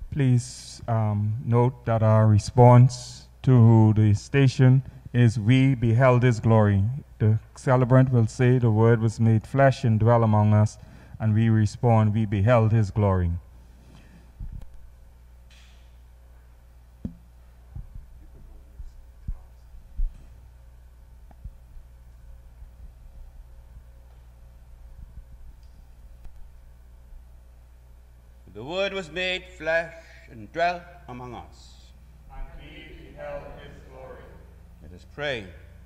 Please note that our response to the station is we beheld his glory. The celebrant will say the word was made flesh and dwell among us, and we respond, we beheld his glory. The word was made flesh and dwelt among us. And we beheld his glory. Let us pray.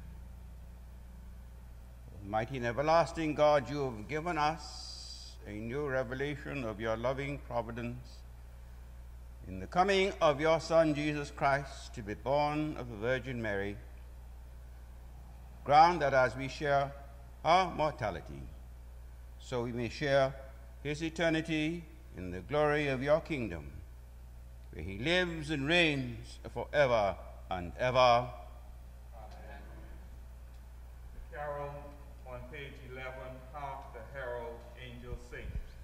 Almighty and everlasting God, you have given us a new revelation of your loving providence in the coming of your Son, Jesus Christ, to be born of the Virgin Mary. Grant that as we share our mortality, so we may share his eternity in the glory of your kingdom, where he lives and reigns forever and ever. Amen. The carol on page 11, Hark the Herald Angels Sing.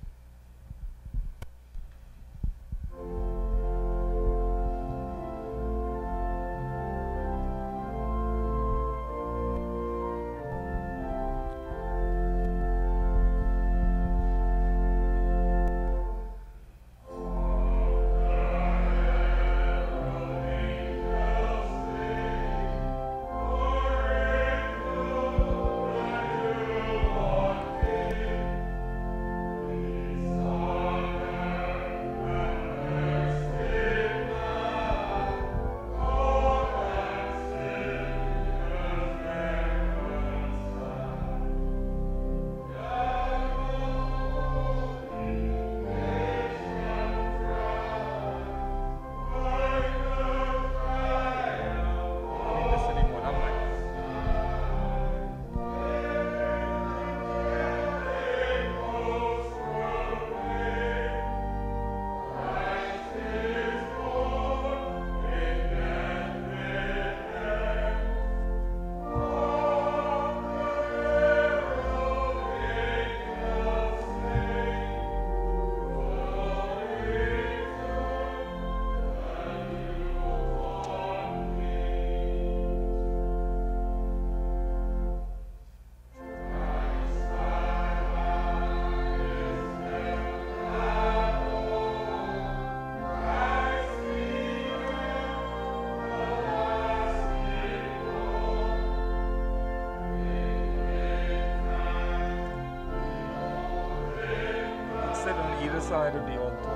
Sit on either side of the altar.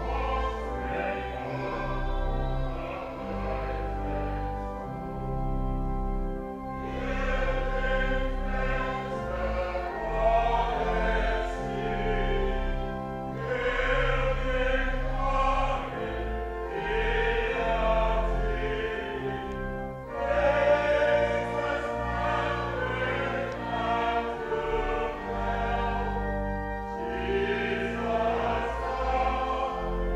Jesus,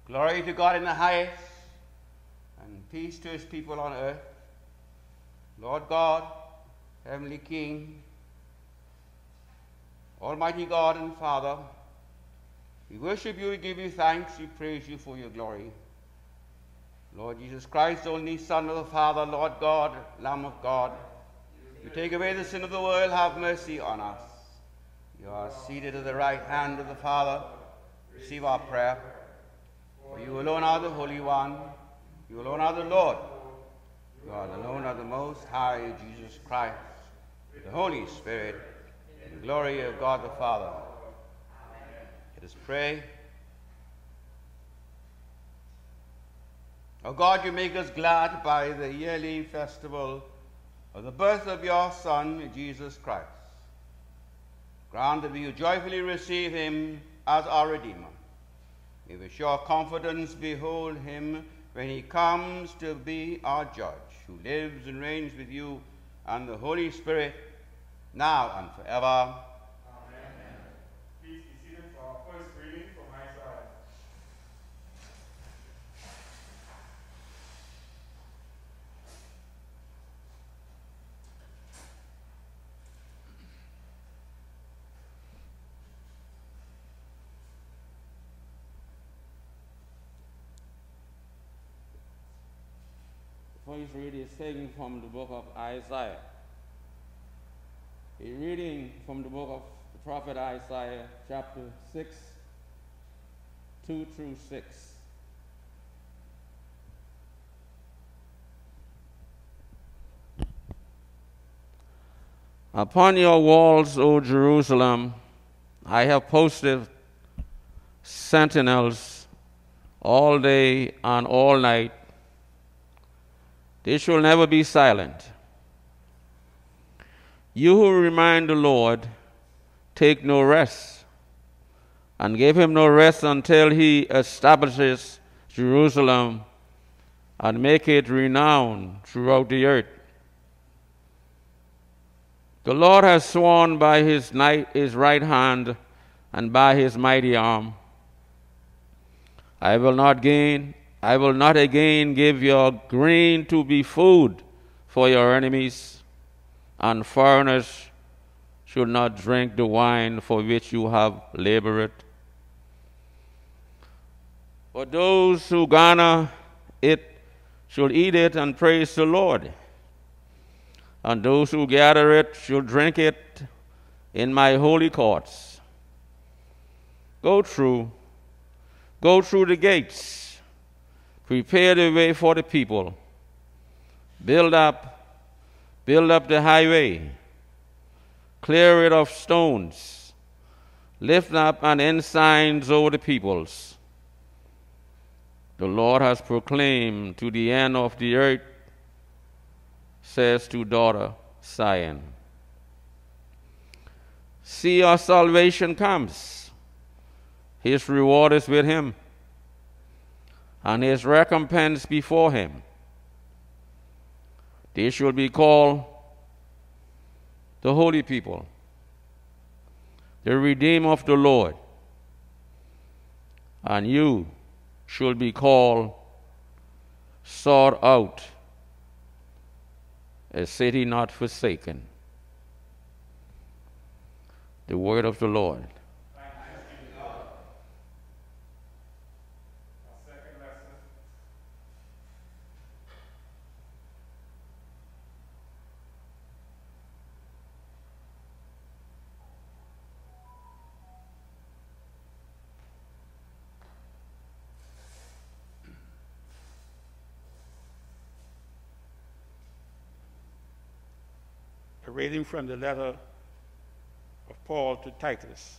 Glory to God in the highest, and peace to his people on earth. Lord God, Heavenly King, Almighty God and Father, we worship you, we give you thanks, we praise you for your glory. Lord Jesus Christ, only Son of the Father, Lord God, Lamb of God, you take away the sin of the world, have mercy on us. You are seated at the right hand of the Father. Receive our prayer. For you alone are the Holy One. You alone are the Lord. You are alone are the Most High, Jesus Christ, the Holy Spirit, in the glory of God the Father. Let us pray. O God, you make us glad by the yearly festival of the birth of your Son, Jesus Christ. Grant that we joyfully receive him as our Redeemer. May with sure confidence behold him when he comes to be our judge, who lives and reigns with you and the Holy Spirit, now and forever. Amen. Please be seated for our first reading from Isaiah. The first reading is taken from the book of Isaiah. A reading from the book of the prophet Isaiah, chapter 6, 2 through 6. Upon your walls, O Jerusalem, I have posted sentinels all day and all night. They shall never be silent. You who remind the Lord, take no rest, and give him no rest until he establishes Jerusalem and make it renowned throughout the earth. The Lord has sworn by his right hand and by his mighty arm. I will not again give your grain to be food for your enemies, and foreigners should not drink the wine for which you have labored. But those who garner it shall eat it and praise the Lord, and those who gather it shall drink it in my holy courts. Go through the gates. Prepare the way for the people. Build up the highway. Clear it of stones. Lift up an ensigns over the peoples. The Lord has proclaimed to the end of the earth, says to daughter Zion. See, our salvation comes. His reward is with him, and his recompense before him. They shall be called the holy people, the redeemed of the Lord. And you shall be called sought out, a city not forsaken. The word of the Lord. A reading from the letter of Paul to Titus.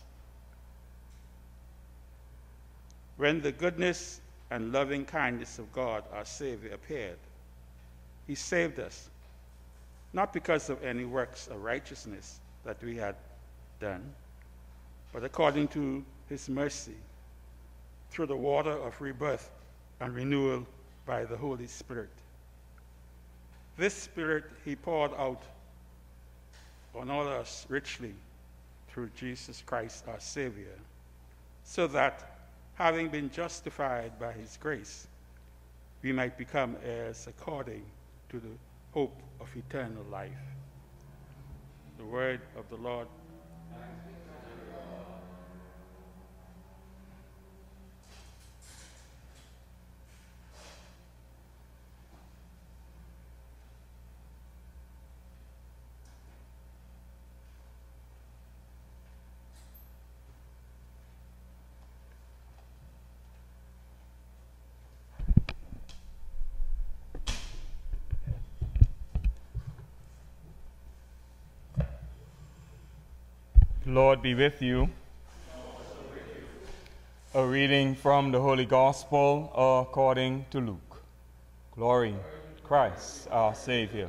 When the goodness and loving kindness of God, our Savior, appeared, he saved us, not because of any works of righteousness that we had done, but according to his mercy, through the water of rebirth and renewal by the Holy Spirit. This Spirit he poured out on all of us richly through Jesus Christ our Savior, so that, having been justified by his grace, we might become heirs according to the hope of eternal life. The word of the Lord. Lord be with you. A reading from the Holy Gospel according to Luke. Glory to Christ, our Savior.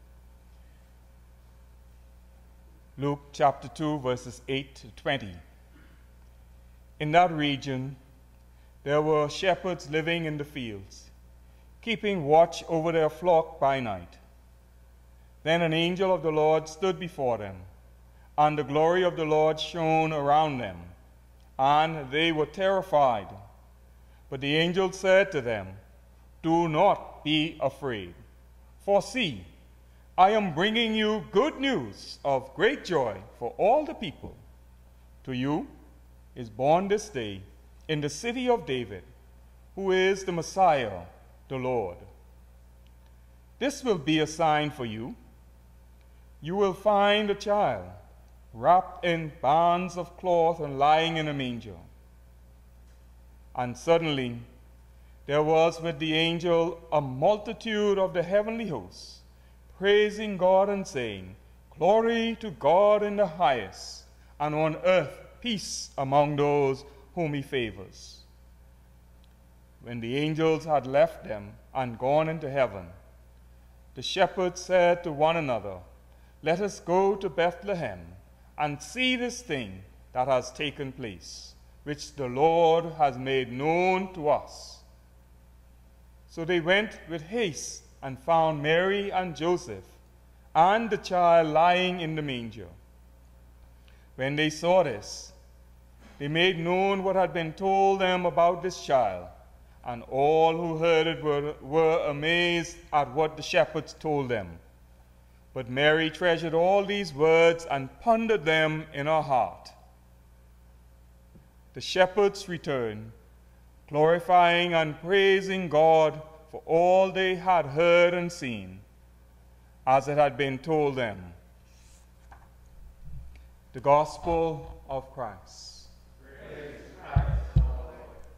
Luke chapter 2, verses 8 to 20. In that region, there were shepherds living in the fields, keeping watch over their flock by night. Then an angel of the Lord stood before them, and the glory of the Lord shone around them, and they were terrified. But the angel said to them, "Do not be afraid, for see, I am bringing you good news of great joy for all the people. To you is born this day in the city of David, who is the Messiah, the Lord. This will be a sign for you. You will find a child wrapped in bands of cloth and lying in a manger." And suddenly there was with the angel a multitude of the heavenly hosts, praising God and saying, "Glory to God in the highest, and on earth peace among those whom he favors." When the angels had left them and gone into heaven, the shepherds said to one another, "Let us go to Bethlehem and see this thing that has taken place, which the Lord has made known to us." So they went with haste and found Mary and Joseph and the child lying in the manger. When they saw this, they made known what had been told them about this child, and all who heard it were amazed at what the shepherds told them. But Mary treasured all these words and pondered them in her heart. The shepherds returned, glorifying and praising God for all they had heard and seen, as it had been told them. The Gospel of Christ. Praise Christ, Lord.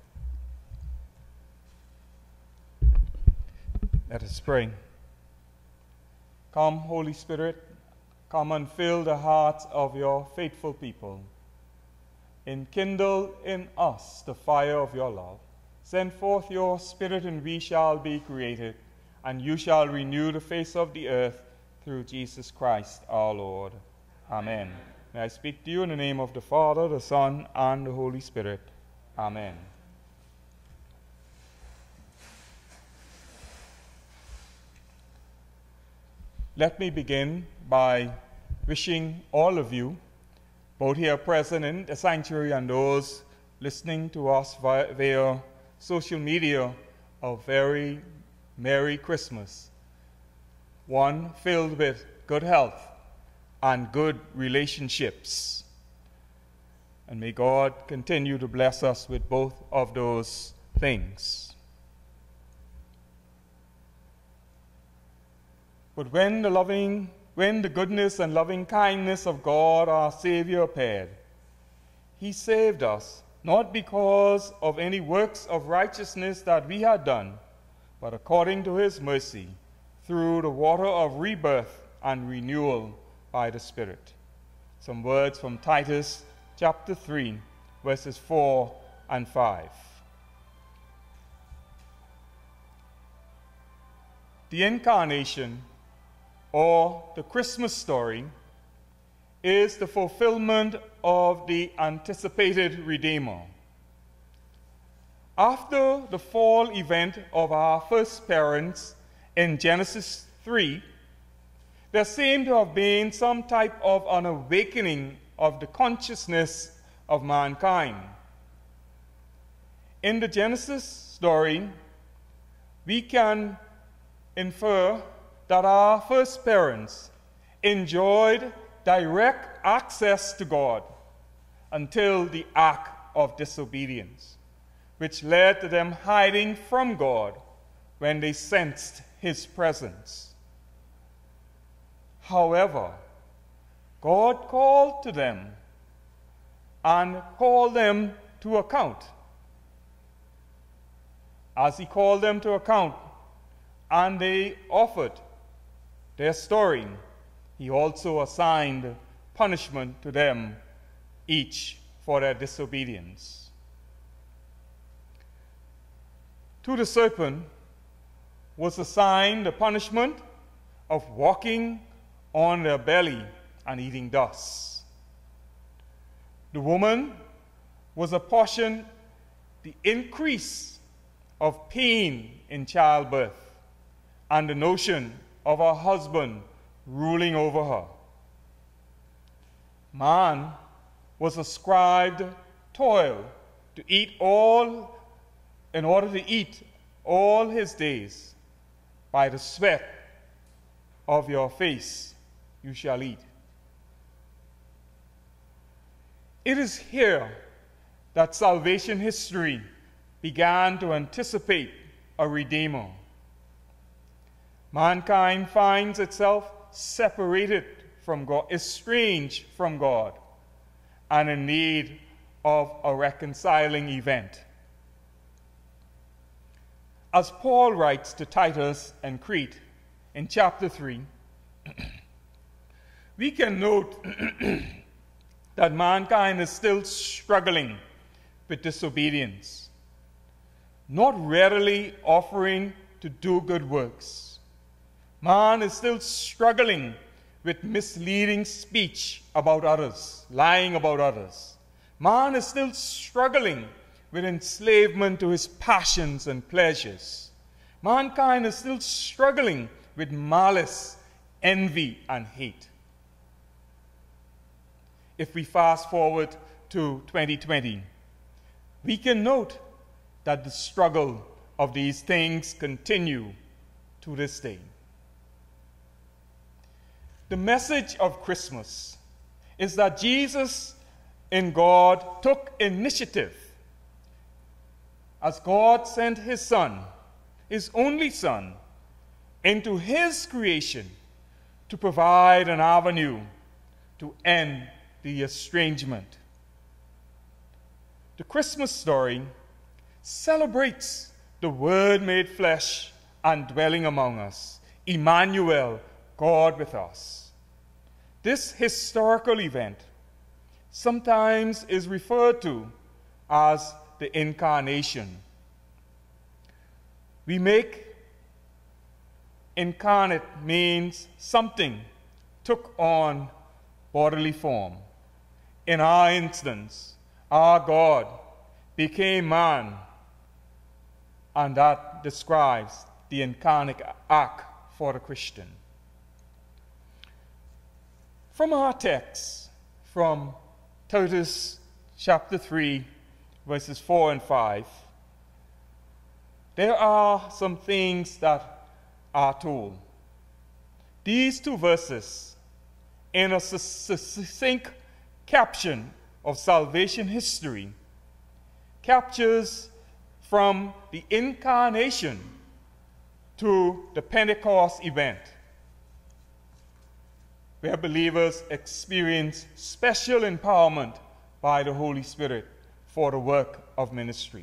Let us pray. Come, Holy Spirit, come and fill the hearts of your faithful people. Enkindle in us the fire of your love. Send forth your Spirit, and we shall be created, and you shall renew the face of the earth through Jesus Christ our Lord. Amen. May I speak to you in the name of the Father, the Son, and the Holy Spirit. Amen. Let me begin by wishing all of you, both here present in the sanctuary and those listening to us via social media, a very Merry Christmas, one filled with good health and good relationships. And may God continue to bless us with both of those things. But when the goodness and loving kindness of God our Savior appeared, he saved us, not because of any works of righteousness that we had done, but according to his mercy, through the water of rebirth and renewal by the Spirit. Some words from Titus chapter 3, verses 4 and 5. The incarnation, or the Christmas story, is the fulfillment of the anticipated Redeemer. After the fall event of our first parents in Genesis 3, there seemed to have been some type of an awakening of the consciousness of mankind. In the Genesis story, we can infer that our first parents enjoyed direct access to God until the act of disobedience, which led to them hiding from God when they sensed his presence. However, God called to them and called them to account. As he called them to account and they offered their story, he also assigned punishment to them each for their disobedience. To the serpent was assigned the punishment of walking on their belly and eating dust. The woman was apportioned the increase of pain in childbirth and the notion of her husband ruling over her. Man was ascribed toil to eat all, in order to eat all his days. By the sweat of your face you shall eat. It is here that salvation history began to anticipate a Redeemer. Mankind finds itself separated from God, estranged from God, and in need of a reconciling event. As Paul writes to Titus and Crete in chapter 3, we can note that mankind is still struggling with disobedience, not readily offering to do good works. Man is still struggling with misleading speech about others, lying about others. Man is still struggling with enslavement to his passions and pleasures. Mankind is still struggling with malice, envy, and hate. If we fast forward to 2020, we can note that the struggle of these things continue to this day. The message of Christmas is that Jesus in God took initiative as God sent his Son, his only Son, into his creation to provide an avenue to end the estrangement. The Christmas story celebrates the Word made flesh and dwelling among us, Emmanuel, God with us. This historical event sometimes is referred to as the Incarnation. We make incarnate means something took on bodily form. In our instance, our God became man, and that describes the incarnate act for the Christian. From our text, from Titus chapter 3, verses 4 and 5, there are some things that are told. These two verses, in a succinct caption of salvation history, captures from the incarnation to the Pentecost event, where believers experience special empowerment by the Holy Spirit for the work of ministry.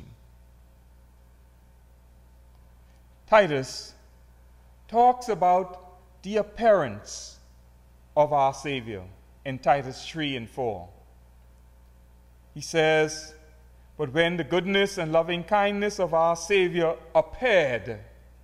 Titus talks about the appearance of our Savior in Titus 3 and 4. He says, "But when the goodness and loving kindness of our Savior appeared,"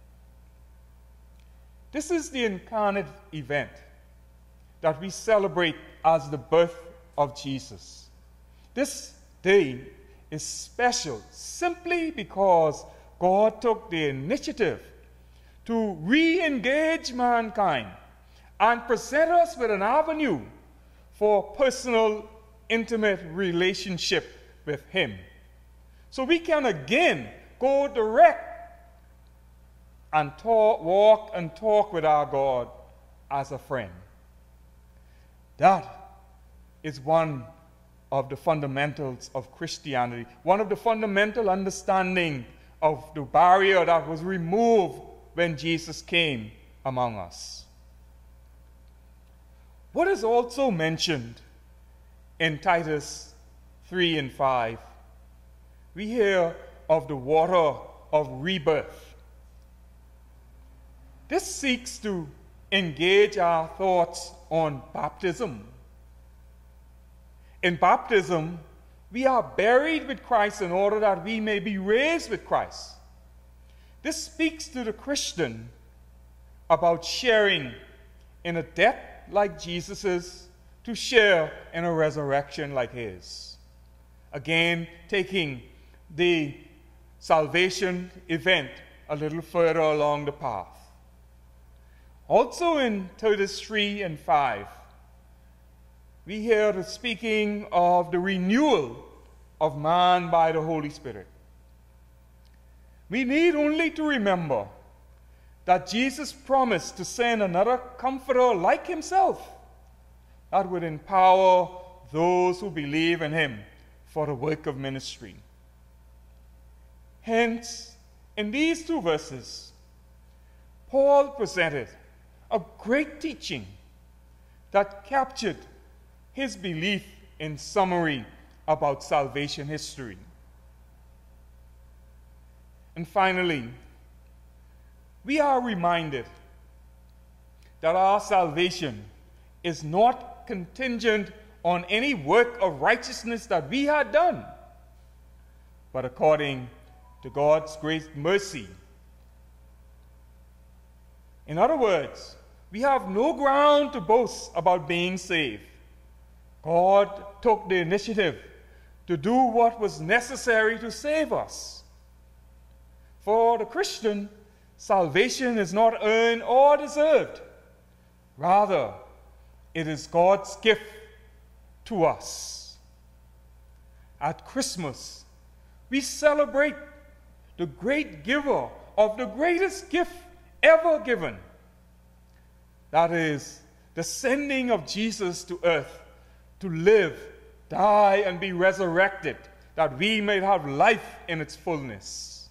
this is the incarnate event that we celebrate as the birth of Jesus. This day is special simply because God took the initiative to re-engage mankind and present us with an avenue for personal, intimate relationship with Him. So we can again go direct and walk and talk with our God as a friend. That is one of the fundamentals of Christianity, one of the fundamental understanding of the barrier that was removed when Jesus came among us. What is also mentioned in Titus 3 and 5, we hear of the water of rebirth. This seeks to engage our thoughts on baptism. In baptism, we are buried with Christ in order that we may be raised with Christ. This speaks to the Christian about sharing in a death like Jesus's to share in a resurrection like his. Again, taking the salvation event a little further along the path. Also in Titus 3 and 5, we hear the speaking of the renewal of man by the Holy Spirit. We need only to remember that Jesus promised to send another comforter like himself that would empower those who believe in him for the work of ministry. Hence, in these two verses, Paul presented a great teaching that captured his belief in summary about salvation history. And finally, we are reminded that our salvation is not contingent on any work of righteousness that we had done, but according to God's great mercy. In other words, we have no ground to boast about being saved. God took the initiative to do what was necessary to save us. For the Christian, salvation is not earned or deserved. Rather, it is God's gift to us. At Christmas, we celebrate the great giver of the greatest gift ever given. That is, the sending of Jesus to earth to live, die, and be resurrected, that we may have life in its fullness.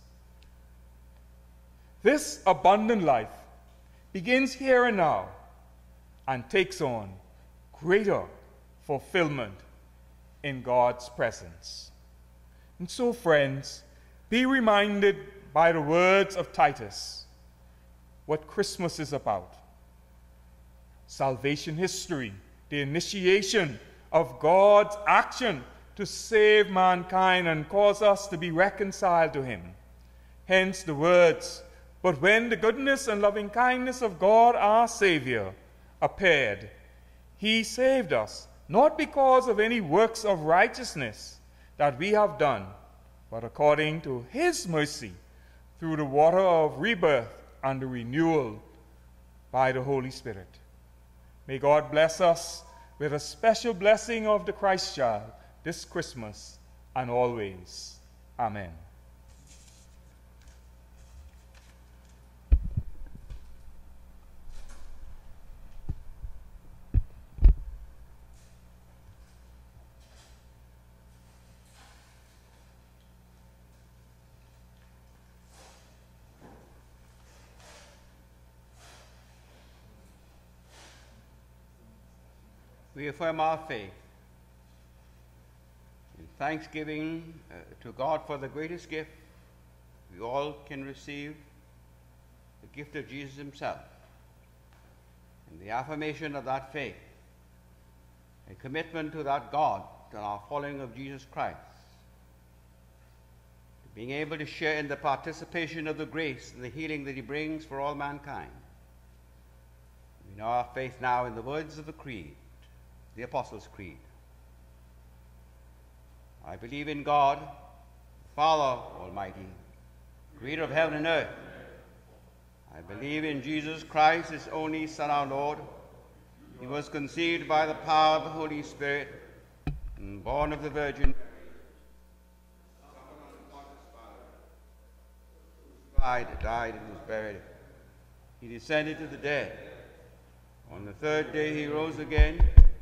This abundant life begins here and now and takes on greater fulfillment in God's presence. And so, friends, be reminded by the words of Titus what Christmas is about. Salvation history, the initiation of God's action to save mankind and cause us to be reconciled to him. Hence the words, "But when the goodness and loving kindness of God our Savior appeared, he saved us, not because of any works of righteousness that we have done, but according to his mercy, through the water of rebirth and the renewal by the Holy Spirit." May God bless us with a special blessing of the Christ child this Christmas and always. Amen. We affirm our faith in thanksgiving to God for the greatest gift we all can receive, the gift of Jesus himself, and the affirmation of that faith, a commitment to that God, to our following of Jesus Christ, being able to share in the participation of the grace and the healing that he brings for all mankind. We know our faith now in the words of the Creed, the Apostles' Creed. I believe in God, Father Almighty, creator of heaven and earth. I believe in Jesus Christ, his only Son, our Lord. He was conceived by the power of the Holy Spirit and born of the Virgin Mary. crucified, died, and was buried. He descended to the dead. On the third day he rose again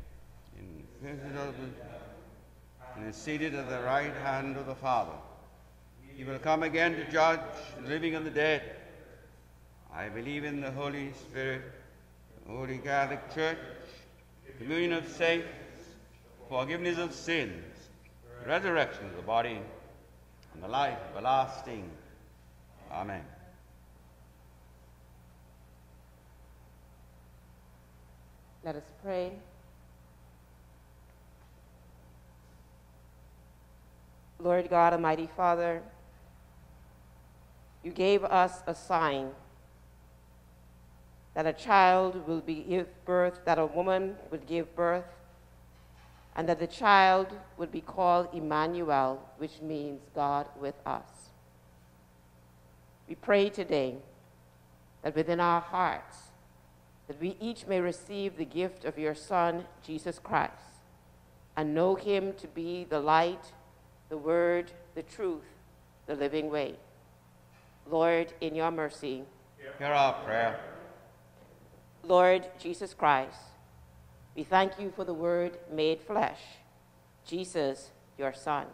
and is seated at the right hand of the Father. He will come again to judge the living and the dead. I believe in the Holy Spirit, the Holy Catholic Church, communion of saints, forgiveness of sins, the resurrection of the body, and the life everlasting. Amen. Let us pray. Lord God, Almighty Father, you gave us a sign that a child will give birth, that a woman would give birth, and that the child would be called Emmanuel, which means God with us. We pray today that within our hearts, that we each may receive the gift of your Son, Jesus Christ, and know him to be the light, the word, the truth, the living way. Lord, in your mercy, hear our prayer. Lord Jesus Christ, we thank you for the word made flesh, Jesus, your Son.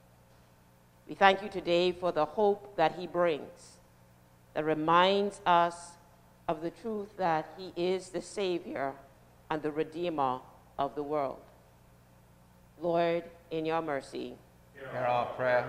We thank you today for the hope that he brings, that reminds us of the truth that he is the Savior and the Redeemer of the world. Lord, in your mercy, hear our prayer.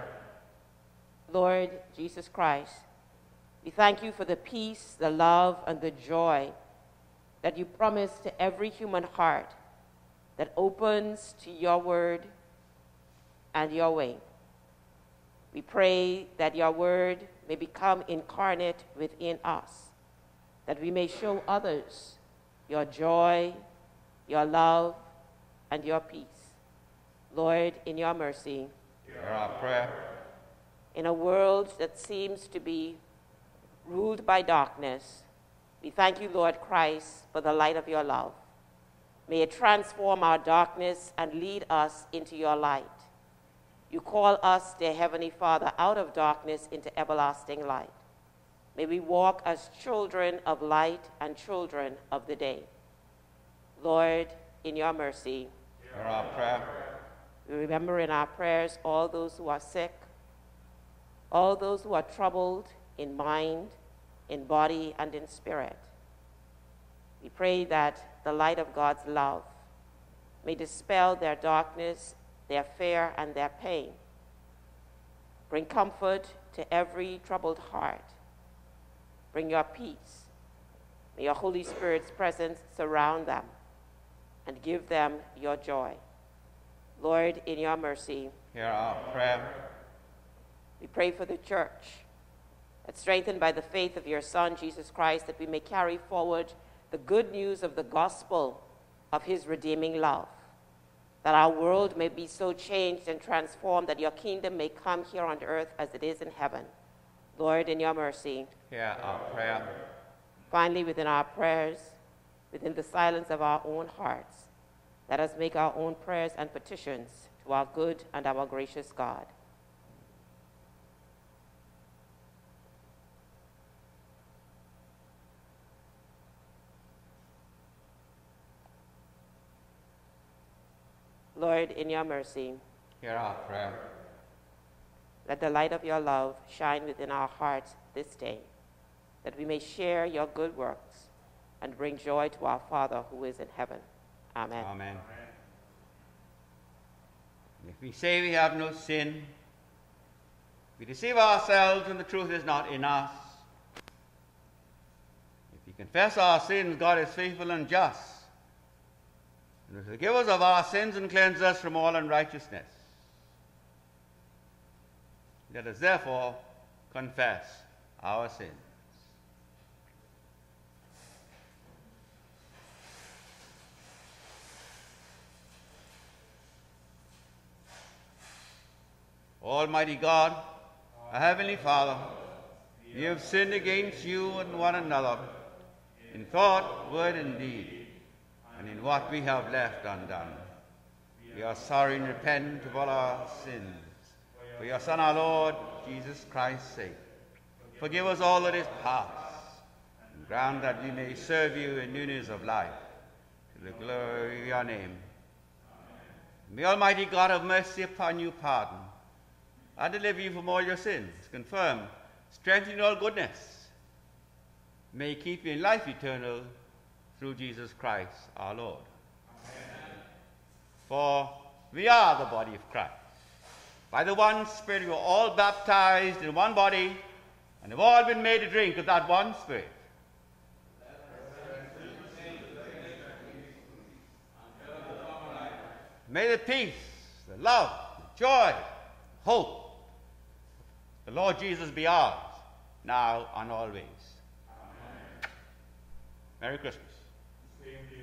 Lord Jesus Christ, we thank you for the peace, the love, and the joy that you promise to every human heart that opens to your word and your way. We pray that your word may become incarnate within us, that we may show others your joy, your love, and your peace. Lord, in your mercy, hear our prayer. in a world that seems to be ruled by darkness, we thank you, Lord Christ, for the light of your love. May it transform our darkness and lead us into your light. You call us, dear Heavenly Father, out of darkness into everlasting light. May we walk as children of light and children of the day. Lord, in your mercy, hear our prayer. we remember in our prayers all those who are sick, all those who are troubled in mind, in body, and in spirit. We pray that the light of God's love may dispel their darkness, their fear, and their pain. Bring comfort to every troubled heart. Bring your peace. May your Holy Spirit's presence surround them and give them your joy. Lord, in your mercy, hear our prayer. we pray for the church, that strengthened by the faith of your Son, Jesus Christ, that we may carry forward the good news of the gospel of his redeeming love, that our world may be so changed and transformed that your kingdom may come here on earth as it is in heaven. Lord, in your mercy, Hear our prayer. finally, within our prayers, within the silence of our own hearts, let us make our own prayers and petitions to our good and our gracious God. Lord, in your mercy, Hear our prayer. let the light of your love shine within our hearts this day, that we may share your good works and bring joy to our Father who is in heaven. Amen. Amen. If we say we have no sin, we deceive ourselves and the truth is not in us. If we confess our sins, God is faithful and just, and will forgive us of our sins and cleanse us from all unrighteousness. Let us therefore confess our sins. Almighty God, our Heavenly Father, we have sinned against you and one another in thought, word, and deed, and in what we have left undone. We are sorry and repent of all our sins, for your Son, our Lord, Jesus Christ's sake. Forgive us all that is past, and grant that we may serve you in newness of life, to the glory of your name. May Almighty God have mercy upon you, pardon, and deliver you from all your sins, confirm, strengthen all goodness. May he keep you in life eternal through Jesus Christ our Lord. Amen. For we are the body of Christ. By the one Spirit we are all baptized in one body, and have all been made to drink of that one Spirit. May the peace, the love, the joy, the hope, the Lord Jesus be ours, now and always. Amen. Merry Christmas. Same to you.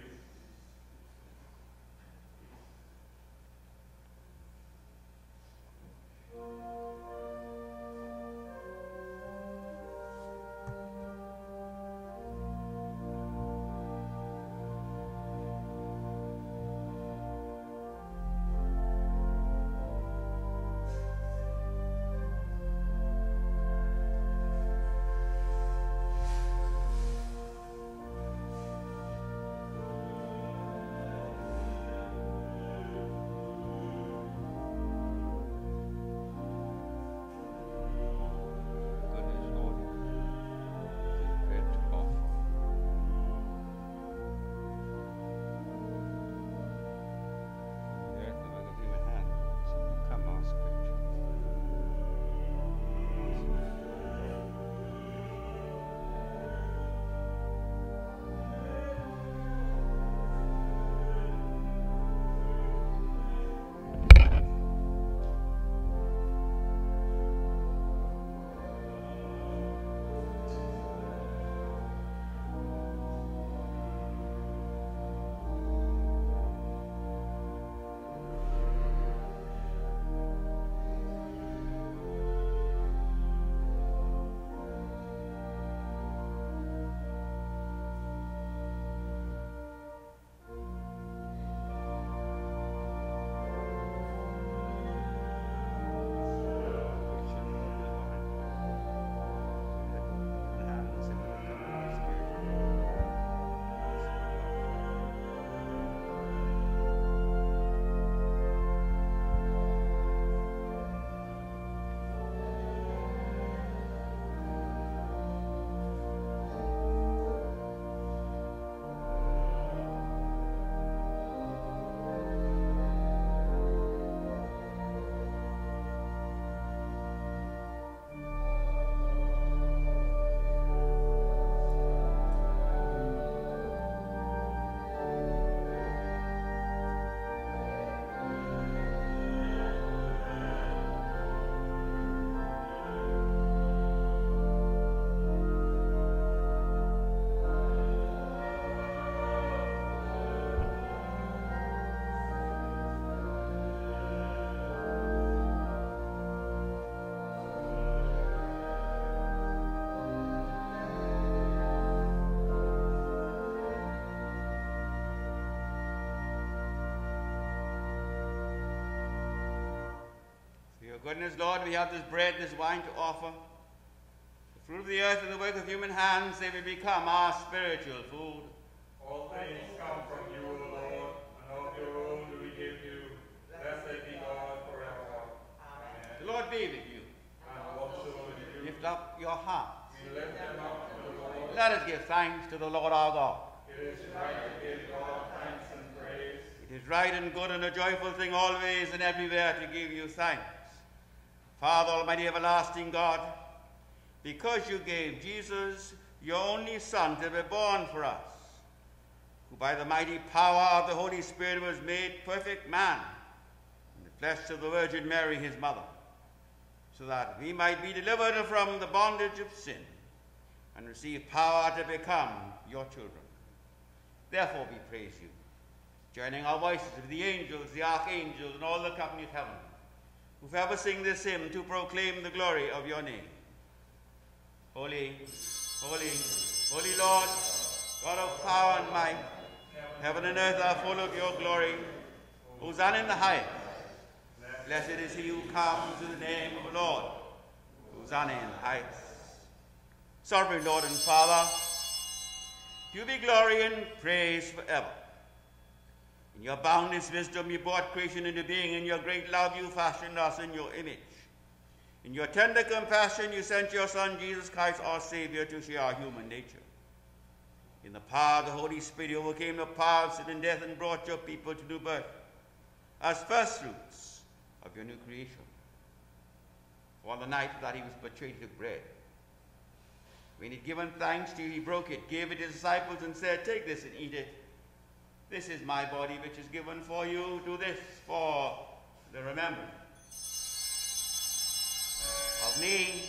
Goodness, Lord, we have this bread, this wine to offer. The fruit of the earth and the work of human hands, they will become our spiritual food. All things come from you, O Lord, and of your own do we give you. Blessed be God forever. Amen. The Lord be with you. And also with you. Lift up your hearts. We lift them up to the Lord. Let us give thanks to the Lord our God. It is right to give God thanks and praise. It is right and good and a joyful thing always and everywhere to give you thanks. Father, Almighty, everlasting God, because you gave Jesus, your only Son, to be born for us, who by the mighty power of the Holy Spirit was made perfect man in the flesh of the Virgin Mary, his mother, so that we might be delivered from the bondage of sin and receive power to become your children. Therefore we praise you, joining our voices with the angels, the archangels, and all the company of heaven, who ever sing this hymn to proclaim the glory of your name. Holy, holy, holy Lord, God of power and might, heaven and earth are full of your glory. Hosanna in the highest. Blessed is he who comes in the name of the Lord. Hosanna in the highest. Sovereign Lord and Father, to you be glory and praise forever. In your boundless wisdom, you brought creation into being. In your great love, you fashioned us in your image. In your tender compassion, you sent your Son, Jesus Christ, our Savior, to share our human nature. In the power of the Holy Spirit, you overcame the power of sin and death and brought your people to new birth as first fruits of your new creation. For on the night that he was betrayed, he took bread. When he had given thanks to you, he broke it, gave it to his disciples, and said, "Take this and eat it. This is my body, which is given for you. Do this for the remembrance of me."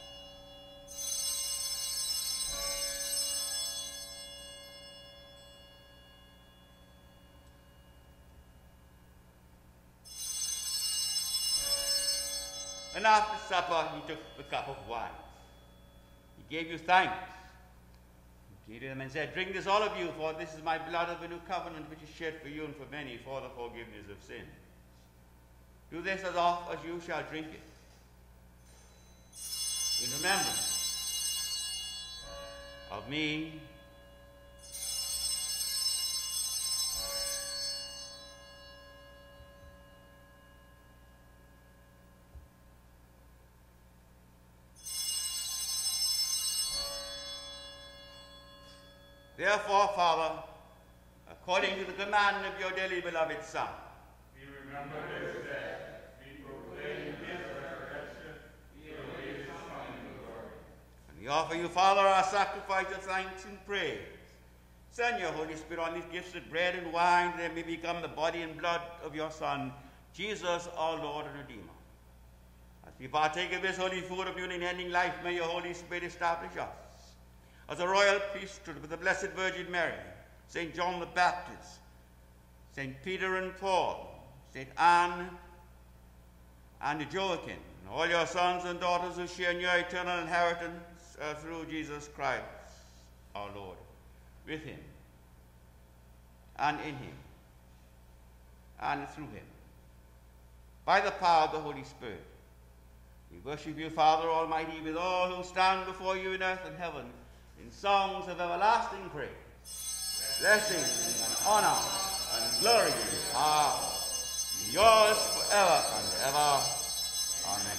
And after supper, he took the cup of wine. He gave you thanks. He gave them and said, "Drink this, all of you, for this is my blood of the new covenant, which is shed for you and for many for the forgiveness of sins. Do this as oft as you shall drink it, in remembrance of me." Therefore, Father, according to the command of your dearly beloved Son, We remember his death. We proclaim his resurrection. We await his coming in glory. and we offer you, Father, our sacrifice of thanks and praise. Send your Holy Spirit on these gifts of bread and wine, that they may become the body and blood of your Son, Jesus, our Lord and Redeemer. As we partake of this holy food of new and unending life, may your Holy Spirit establish us as a royal priesthood with the Blessed Virgin Mary, St. John the Baptist, St. Peter and Paul, St. Anne and Joachim, and all your sons and daughters who share in your eternal inheritance through Jesus Christ, our Lord, with him, and in him, and through him. By the power of the Holy Spirit, we worship you, Father Almighty, with all who stand before you in earth and heaven, in songs of everlasting praise. Blessing and honor and glory are yours forever and ever. Amen.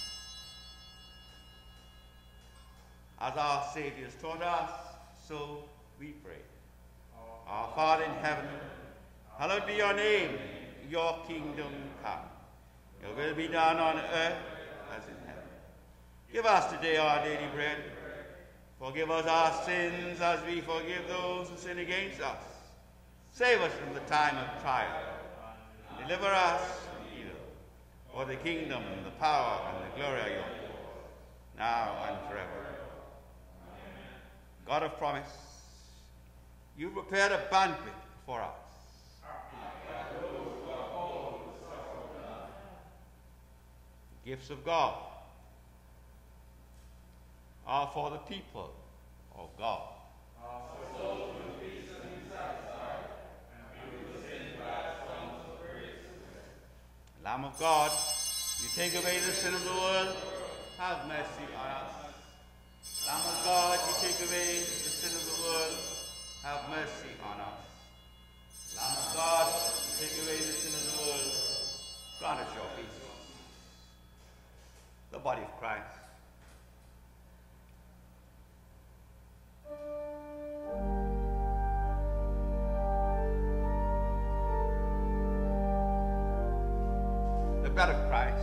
As our Savior has taught us, so we pray. Our Father in heaven, hallowed be your name. Your kingdom come. Your will be done on earth as in heaven. Give us today our daily bread. Forgive us our sins as we forgive those who sin against us. Save us from the time of trial. Deliver us from evil. For the kingdom, the power, and the glory are yours, now and forever. God of promise, you prepared a banquet for us. Gifts of God are for the people of God. Lamb of God, you take away the sin of the world, have mercy on us. Lamb of God, you take away the sin of the world, have mercy on us. Lamb of God, you take away the sin of the world, grant us your peace. The body of Christ. The blood of Christ.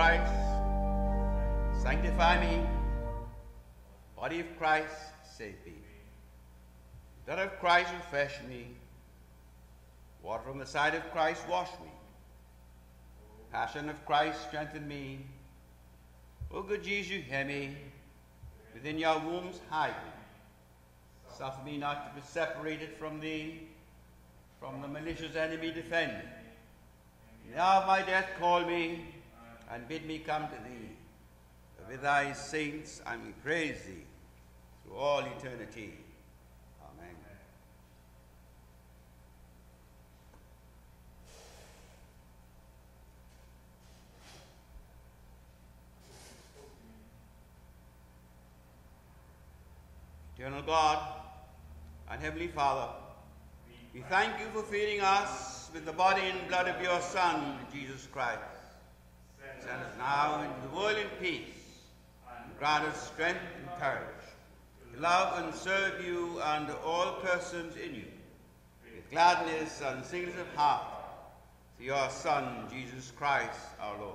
Christ, sanctify me. Body of Christ, save me. Blood of Christ, refresh me. Water from the side of Christ, wash me. Passion of Christ, strengthen me. O good Jesus, hear me. Within your wombs, hide me. Suffer me not to be separated from thee. From the malicious enemy, defend me. Now of my death, call me, and bid me come to thee. With thy saints, I may praise thee through all eternity. Amen. Eternal God and Heavenly Father, we thank you for feeding us with the body and blood of your Son, Jesus Christ. Send us now into the world in peace, and grant us strength and courage to love and serve you and all persons in you, with gladness and singleness of heart, through your Son, Jesus Christ, our Lord.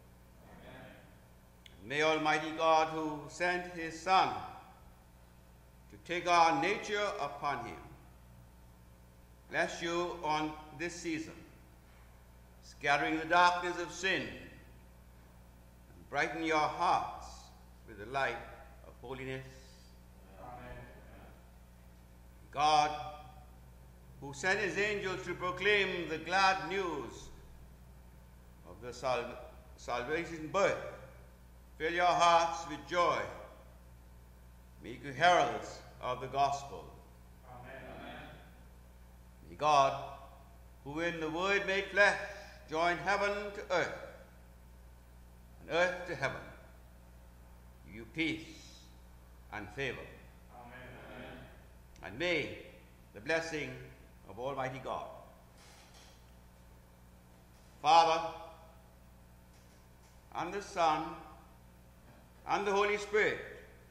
Amen. May Almighty God, who sent his Son to take our nature upon him, bless you on this season, scattering the darkness of sin, and brighten your hearts with the light of holiness. Amen. God, who sent his angels to proclaim the glad news of the salvation birth, fill your hearts with joy. Make you heralds of the gospel. Amen. May God, who in the Word made flesh, join heaven to earth, and earth to heaven, give you peace and favor. Amen. And may the blessing of Almighty God, Father, and the Son, and the Holy Spirit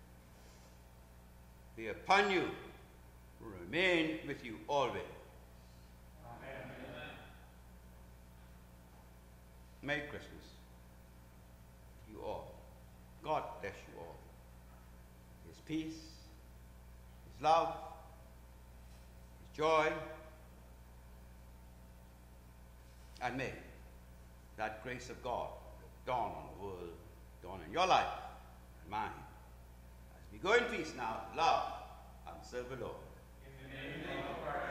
be upon you, who remain with you always. Amen. Merry Christmas to you all. God bless you all. His peace, his love, his joy, and may that grace of God dawn on the world, dawn in your life and mine. As we go in peace now, love and serve the Lord. In the name of Christ.